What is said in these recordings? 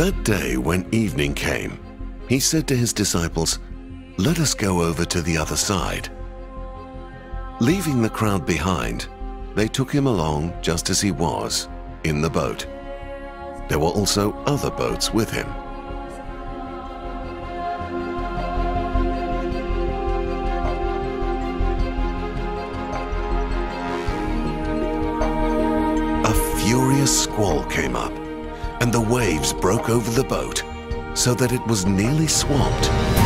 That day, when evening came, he said to his disciples, "Let us go over to the other side." Leaving the crowd behind, they took him along just as he was, in the boat. There were also other boats with him. A furious squall came up, and the waves broke over the boat, so that it was nearly swamped.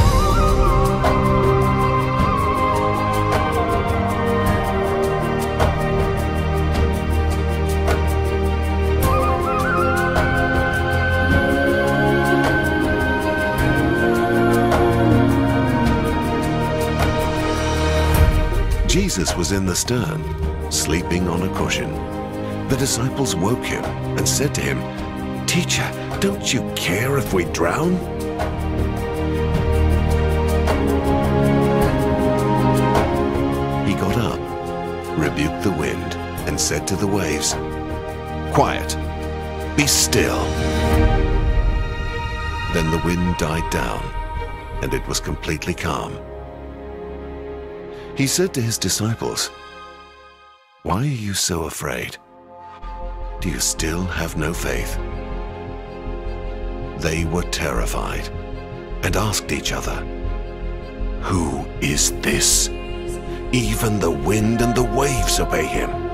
Jesus was in the stern, sleeping on a cushion. The disciples woke him and said to him, "Teacher, don't you care if we drown?" He got up, rebuked the wind, and said to the waves, "Quiet, be still." Then the wind died down, and it was completely calm. He said to his disciples, "Why are you so afraid? Do you still have no faith?" They were terrified and asked each other, "Who is this? Even the wind and the waves obey him."